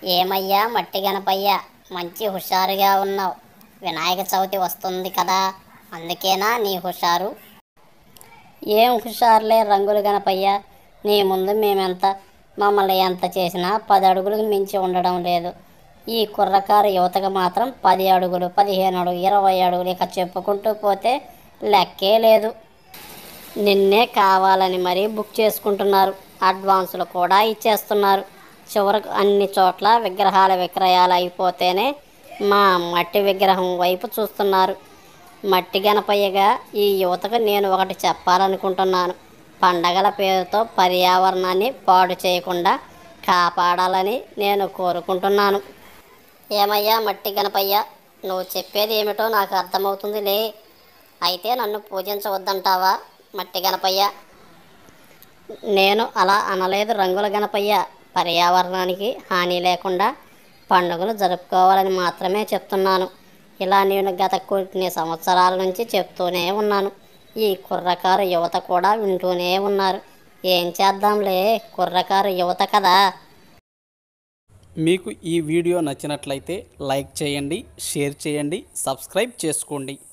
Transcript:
ఏమయ్యా మట్టి గణపయ్య, మంచి హుషారుగా ఉన్నావు. వినాయక చవితి వస్తుంది కదా, అందుకేనా నీ హుషారు? ఏం హుషారులే రంగులు గణపయ్య, నీ ముందు మేమెంత మమ్మల్ని ఎంత చేసినా 10 అడుగులకు మించి ఉండడం లేదు. ఈ కుర్రకారు యువతకు మాత్రం 10 అడుగులు, 15 అడుగులు, 20 అడుగులు ఇక చెప్పుకుంటూ పోతే లెక్కే లేదు. నిన్నే కావాలని మరీ బుక్ చేసుకుంటున్నారు, అడ్వాన్సులు కూడా ఇచ్చేస్తున్నారు. చివరకు అన్ని చోట్ల విగ్రహాల విక్రయాలు అయిపోతేనే మా మట్టి విగ్రహం వైపు చూస్తున్నారు. మట్టి గణపయ్యగా ఈ యువతకు నేను ఒకటి చెప్పాలనుకుంటున్నాను. పండగల పేరుతో పర్యావరణాన్ని పాడు చేయకుండా కాపాడాలని నేను కోరుకుంటున్నాను. ఏమయ్యా మట్టి గణపయ్య, నువ్వు చెప్పేది ఏమిటో నాకు అర్థమవుతుందిలే. అయితే నన్ను పూజించవద్దంటావా మట్టి గణపయ్య? నేను అలా అనలేదు రంగుల గణపయ్య. పర్యావరణానికి హాని లేకుండా పండుగలు జరుపుకోవాలని మాత్రమే చెప్తున్నాను. ఇలా నేను గత కొన్ని సంవత్సరాల నుంచి చెప్తూనే ఉన్నాను. ఈ కుర్రకారు యువత కూడా వింటూనే ఉన్నారు. ఏం చేద్దాంలే, కుర్రకారు యువత కదా. మీకు ఈ వీడియో నచ్చినట్లయితే లైక్ చేయండి, షేర్ చేయండి, సబ్స్క్రైబ్ చేసుకోండి.